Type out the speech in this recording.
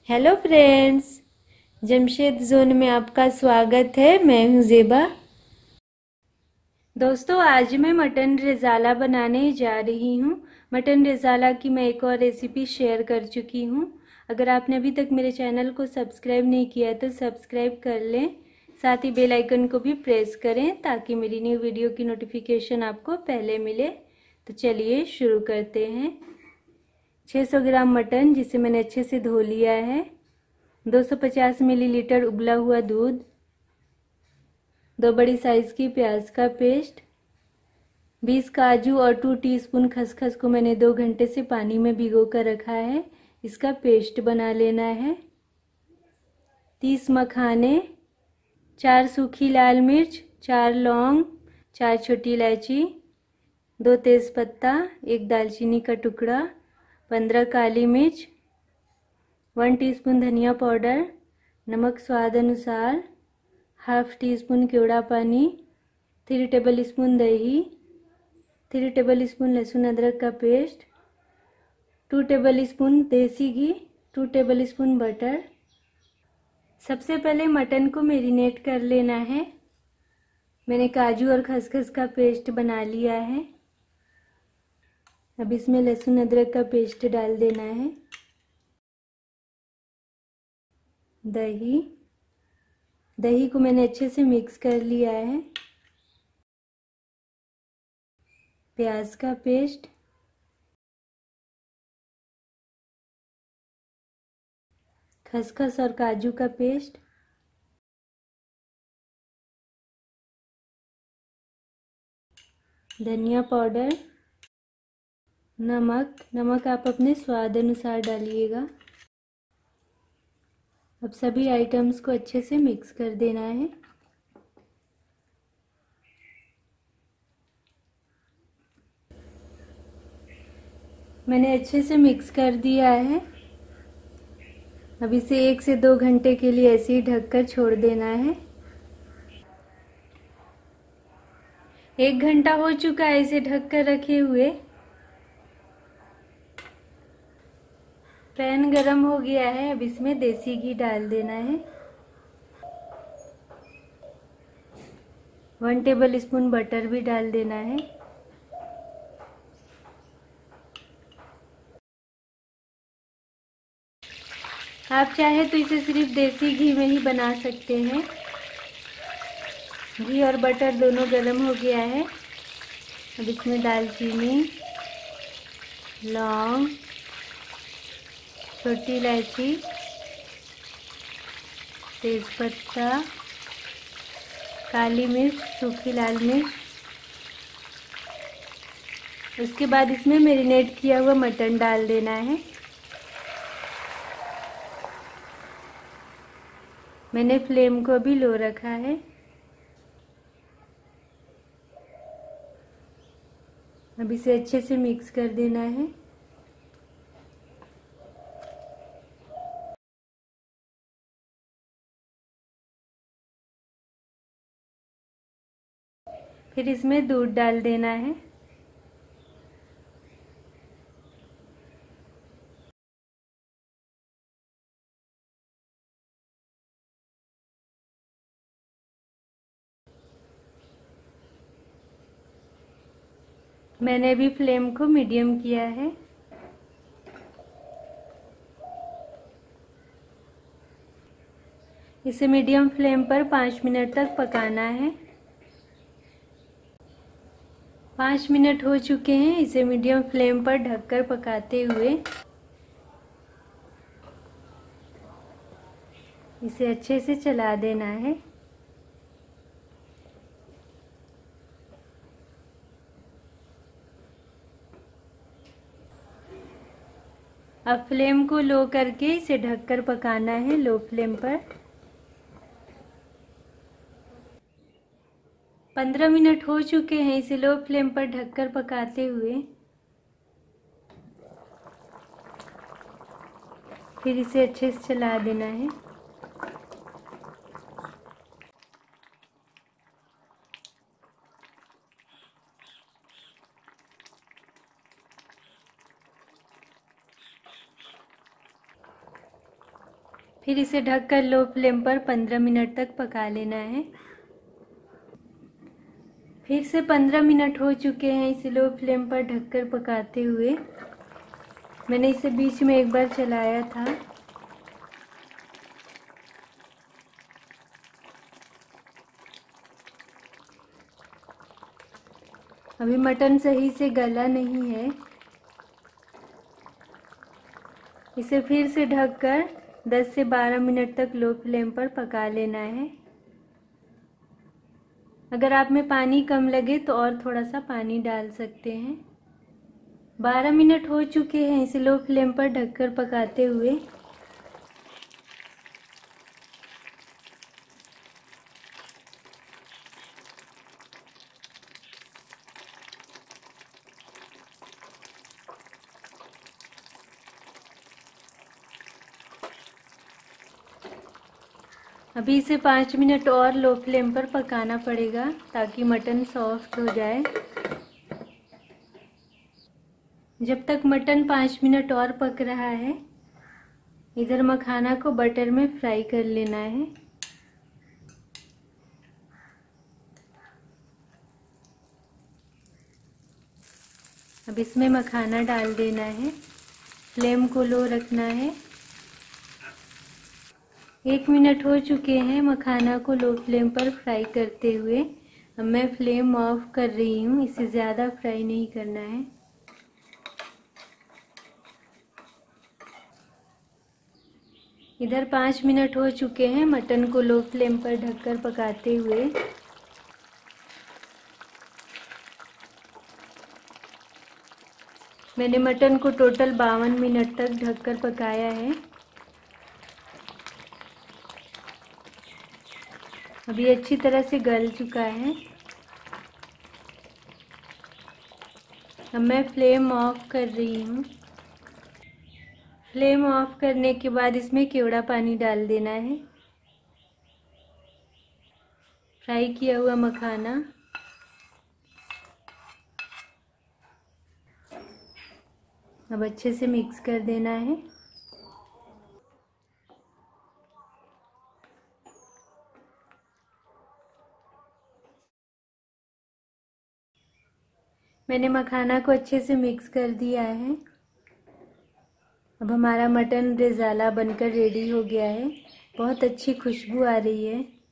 Hello friends, Jamshed zone में आपका स्वागत है। मैं हूं ज़ेबा। दोस्तों, आज मैं मटन रेज़ाला बनाने जा रही हूं। मटन रेज़ाला की मैं एक और रेसिपी शेयर कर चुकी हूं। अगर आपने अभी तक मेरे चैनल को सब्सक्राइब नहीं किया है तो सब्सक्राइब कर लें, साथ ही बेल आइकन को भी प्रेस करें ताकि मेरी न्यू वीडियो की नोटिफिकेशन आपको पहले मिले। तो चलिए शुरू करते हैं। 600 ग्राम मटन जिसे मैंने अच्छे से धो लिया है, 250 मिलीलीटर उबला हुआ दूध, 2 बड़ी साइज की प्याज का पेस्ट, 20 काजू और 2 टीस्पून खसखस को मैंने 2 घंटे से पानी में भिगो कर रखा है। इसका पेस्ट बना लेना है। 30 मखाने, 4 सूखी लाल मिर्च, 4 लौंग, 4 छोटी इलायची, 2 तेज़पत्ता, 1 दालचीनी का टुकड़ा, 15 काली मिर्च, 1 टीस्पून धनिया पाउडर, नमक स्वाद अनुसार, हाफ टी स्पून केवड़ा पानी, 3 टेबल स्पून दही, 3 टेबल स्पून लहसुन अदरक का पेस्ट, 2 टेबल स्पून देसी घी, 2 टेबल स्पून बटर। सबसे पहले मटन को मैरिनेट कर लेना है। मैंने काजू और खसखस का पेस्ट बना लिया है। अब इसमें लहसुन अदरक का पेस्ट डाल देना है। दही को मैंने अच्छे से मिक्स कर लिया है। प्याज का पेस्ट, खसखस और काजू का पेस्ट, धनिया पाउडर, नमक आप अपने स्वाद अनुसार डालिएगा। अब सभी आइटम्स को अच्छे से मिक्स कर देना है। मैंने अच्छे से मिक्स कर दिया है। अब इसे 1 से 2 घंटे के लिए ऐसे ही ढककर छोड़ देना है। 1 घंटा हो चुका है इसे ढककर रखे हुए। पैन गरम हो गया है। अब इसमें देसी घी डाल देना है। 1 टेबल स्पून बटर भी डाल देना है। आप चाहे तो इसे सिर्फ देसी घी में ही बना सकते हैं। घी और बटर दोनों गरम हो गया है। अब इसमें दालचीनी, लौंग, छोटी इलायची, तेज़पत्ता, काली मिर्च, सूखी लाल मिर्च। उसके बाद इसमें मैरिनेट किया हुआ मटन डाल देना है। मैंने फ्लेम को भी लो रखा है। अब इसे अच्छे से मिक्स कर देना है। फिर इसमें दूध डाल देना है। मैंने भी फ्लेम को मीडियम किया है। इसे मीडियम फ्लेम पर 5 मिनट तक पकाना है। 5 मिनट हो चुके हैं इसे मीडियम फ्लेम पर ढककर पकाते हुए। इसे अच्छे से चला देना है। अब फ्लेम को लो करके इसे ढककर पकाना है, लो फ्लेम पर। 15 मिनट हो चुके हैं इसे लो फ्लेम पर ढककर पकाते हुए। फिर इसे अच्छे से चला देना है। फिर इसे ढककर लो फ्लेम पर 15 मिनट तक पका लेना है। फिर से 15 मिनट हो चुके हैं इसे लो फ्लेम पर ढककर पकाते हुए। मैंने इसे बीच में एक बार चलाया था। अभी मटन सही से गला नहीं है। इसे फिर से ढककर 10 से 12 मिनट तक लो फ्लेम पर पका लेना है। अगर आप में पानी कम लगे तो और थोड़ा सा पानी डाल सकते हैं। 12 मिनट हो चुके हैं इसे लो फ्लेम पर ढककर पकाते हुए। अभी इसे 5 मिनट और लो फ्लेम पर पकाना पड़ेगा ताकि मटन सॉफ्ट हो जाए। जब तक मटन 5 मिनट और पक रहा है, इधर मखाना को बटर में फ्राई कर लेना है। अब इसमें मखाना डाल देना है। फ्लेम को लो रखना है। 1 मिनट हो चुके हैं मखाना को लो फ्लेम पर फ्राई करते हुए। अब मैं फ्लेम ऑफ कर रही हूँ, इसे ज़्यादा फ्राई नहीं करना है। इधर 5 मिनट हो चुके हैं मटन को लो फ्लेम पर ढककर पकाते हुए। मैंने मटन को टोटल 52 मिनट तक ढककर पकाया है। अभी अच्छी तरह से गल चुका है। अब मैं फ्लेम ऑफ कर रही हूँ। फ्लेम ऑफ करने के बाद इसमें केवड़ा पानी डाल देना है। फ्राई किया हुआ मखाना, अब अच्छे से मिक्स कर देना है। मैंने मखाना को अच्छे से मिक्स कर दिया है। अब हमारा मटन रेज़ाला बनकर रेडी हो गया है। बहुत अच्छी खुशबू आ रही है।